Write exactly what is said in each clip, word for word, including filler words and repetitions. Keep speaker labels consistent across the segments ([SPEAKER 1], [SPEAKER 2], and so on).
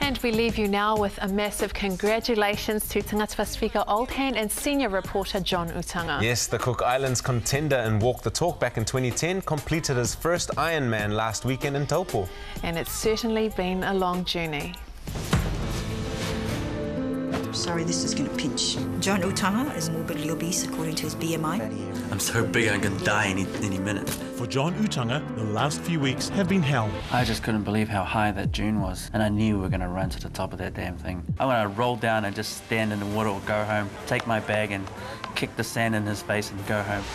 [SPEAKER 1] And we leave you now with a massive congratulations to Tagata Pasifika old hand and senior reporter John Utanga.
[SPEAKER 2] Yes, the Cook Islands Contender and Walk the Talk back in twenty ten completed his first IRONMAN last weekend in Taupo.
[SPEAKER 1] And it's certainly been a long journey.
[SPEAKER 3] Sorry, this is going to pinch. John Utanga is morbidly obese according to his B M I.
[SPEAKER 4] I'm so big I'm going to die any, any minute.
[SPEAKER 5] For John Utanga, the last few weeks have been hell.
[SPEAKER 4] I just couldn't believe how high that dune was, and I knew we were going to run to the top of that damn thing. I want to roll down and just stand in the water or go home, take my bag and kick the sand in his face and go home.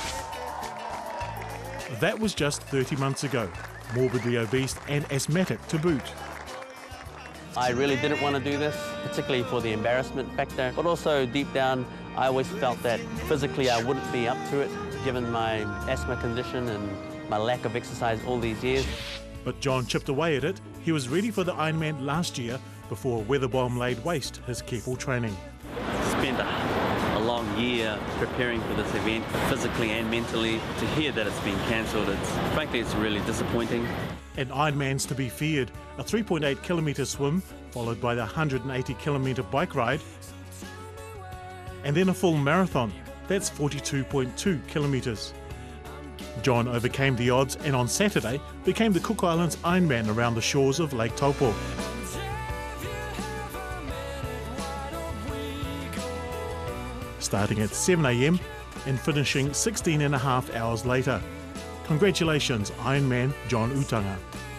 [SPEAKER 5] That was just thirty months ago. Morbidly obese and asthmatic to boot.
[SPEAKER 6] I really didn't want to do this, particularly for the embarrassment factor, but also deep down I always felt that physically I wouldn't be up to it given my asthma condition and my lack of exercise all these years.
[SPEAKER 5] But John chipped away at it. He was ready for the Ironman last year before a weather bomb laid waste his careful training.
[SPEAKER 6] I spent a, a long year preparing for this event, physically and mentally. To hear that it's been cancelled, it's frankly it's really disappointing.
[SPEAKER 5] And Ironman's to be feared, a three point eight kilometre swim, followed by the one hundred eighty kilometre bike ride, and then a full marathon, that's forty-two point two kilometres. John overcame the odds and on Saturday became the Cook Islands Ironman around the shores of Lake Taupo. Starting at seven a m and finishing sixteen and a half hours later. Congratulations, Ironman John Utanga.